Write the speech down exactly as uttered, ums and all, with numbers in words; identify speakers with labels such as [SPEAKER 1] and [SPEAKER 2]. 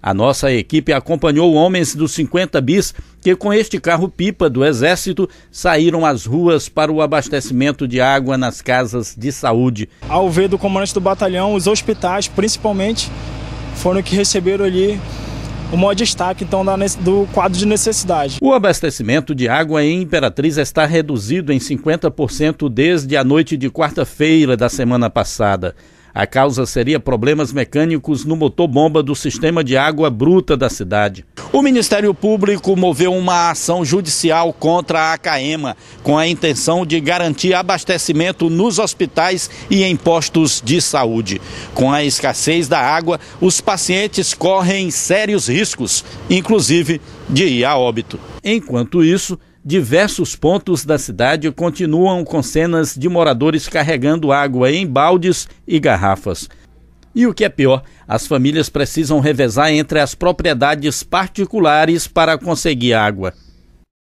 [SPEAKER 1] A nossa equipe acompanhou homens do cinquenta bis que com este carro-pipa do Exército saíram às ruas para o abastecimento de água nas casas de saúde.
[SPEAKER 2] Ao ver do comandante do batalhão, os hospitais principalmente foram que receberam ali o maior destaque então, do quadro de necessidade.
[SPEAKER 1] O abastecimento de água em Imperatriz está reduzido em cinquenta por cento desde a noite de quarta-feira da semana passada. A causa seria problemas mecânicos no motor-bomba do sistema de água bruta da cidade. O Ministério Público moveu uma ação judicial contra a Caema, com a intenção de garantir abastecimento nos hospitais e em postos de saúde. Com a escassez da água, os pacientes correm sérios riscos, inclusive de ir a óbito. Enquanto isso, diversos pontos da cidade continuam com cenas de moradores carregando água em baldes e garrafas. E o que é pior, as famílias precisam revezar entre as propriedades particulares para conseguir água.